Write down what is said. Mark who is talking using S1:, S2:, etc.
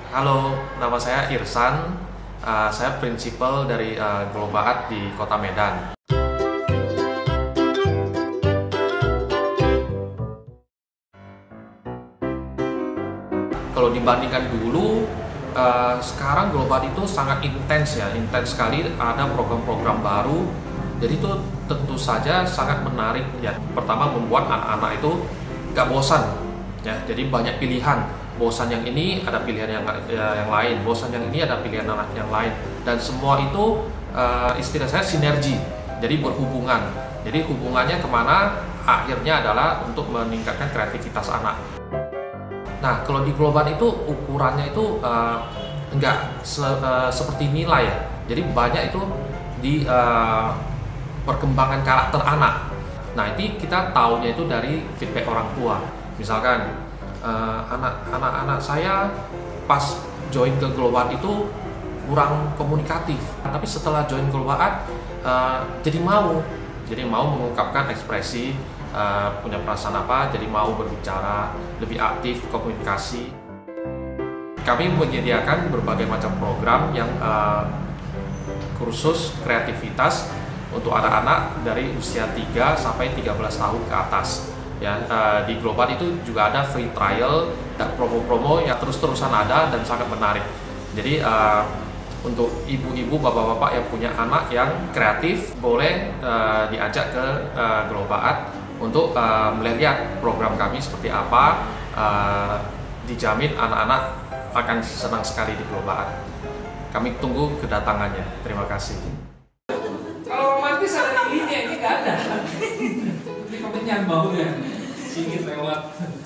S1: Halo, nama saya Irsan. Saya prinsipal dari Globaat di Kota Medan. Kalau dibandingkan dulu, sekarang Globaat itu sangat intens ya, intens sekali. Ada program-program baru. Jadi itu tentu saja sangat menarik ya. Pertama membuat anak-anak itu gak bosan ya. Jadi banyak pilihan. Bosan yang ini ada pilihan yang lain, bosan yang ini ada pilihan yang lain, dan semua itu istilah saya sinergi, jadi berhubungan. Jadi hubungannya kemana? Akhirnya adalah untuk meningkatkan kreativitas anak. Nah, kalau di Globaat itu ukurannya itu enggak seperti nilai ya. Jadi banyak itu di perkembangan karakter anak. Nah, ini kita tahunya itu dari feedback orang tua. Misalkan anak-anak saya pas join ke Globaat itu kurang komunikatif, tapi setelah join Globaat jadi mau mengungkapkan ekspresi, punya perasaan apa, jadi mau berbicara, lebih aktif komunikasi. Kami menyediakan berbagai macam program yang kursus kreativitas untuk anak-anak dari usia 3 sampai 13 tahun ke atas. Ya, di Globaat itu juga ada free trial dan promo-promo yang terus-terusan ada dan sangat menarik. Jadi untuk ibu-ibu, bapak-bapak yang punya anak yang kreatif boleh diajak ke Globaat untuk melihat program kami seperti apa. Dijamin anak-anak akan senang sekali di Globaat. Kami tunggu kedatangannya. Terima kasih.
S2: Kalau romantis ada lilinnya, ini nggak ada. Ini kemenyan bau ya, singit lewat.